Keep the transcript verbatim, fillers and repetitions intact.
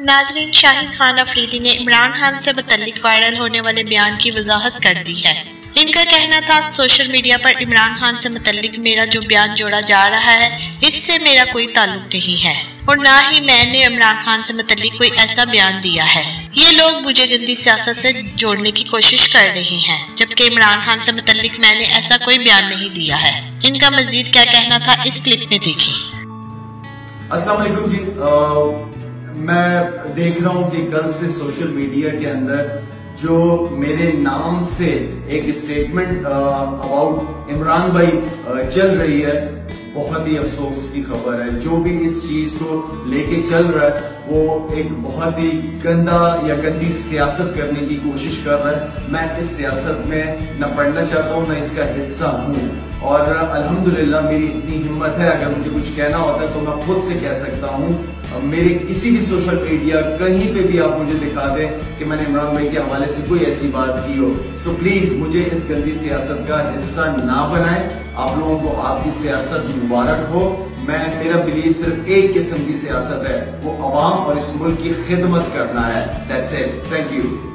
नाजरीन, शाहिद खान अफरीदी ने इमरान खान से मुतल्लिक वायरल होने वाले बयान की वजाहत कर दी है। इनका कहना था, सोशल मीडिया पर इमरान खान से मुतल्लिक मेरा जो बयान जोड़ा जा रहा है, इससे मेरा कोई ताल्लुक नहीं है और ना ही मैंने इमरान खान से मुतल्लिक कोई ऐसा बयान दिया है। ये लोग मुझे गंदी सियासत से जोड़ने की कोशिश कर रहे हैं, जबकि इमरान खान से मुतल्लिक मैंने ऐसा कोई बयान नहीं दिया है। इनका मजीद क्या कहना था, इस क्लिप में देखिए। अस्सलाम वालेकुम जी, आ, मैं देख रहा हूं कि कल से सोशल मीडिया के अंदर जो मेरे नाम से एक स्टेटमेंट अबाउट इमरान भाई आ, चल रही है, बहुत ही अफसोस की खबर है। जो भी इस चीज को लेके चल रहा है वो एक बहुत ही गंदा या गंदी सियासत करने की कोशिश कर रहा है। मैं इस सियासत में न पढ़ना चाहता हूँ, न इसका हिस्सा हूँ और अल्हम्दुलिल्लाह मेरी इतनी हिम्मत है, अगर मुझे कुछ कहना होता है तो मैं खुद से कह सकता हूँ। मेरे किसी भी सोशल मीडिया कहीं पे भी आप मुझे दिखा दें कि मैंने इमरान भाई के हवाले से कोई ऐसी बात की हो, सो प्लीज मुझे इस गंदी सियासत का हिस्सा ना बनाएं। आप लोगों को आपकी सियासत मुबारक हो। मैं मेरा बिलीव सिर्फ एक किस्म की सियासत है, वो अवाम और इस मुल्क की खिदमत करना है। That's it, thank you.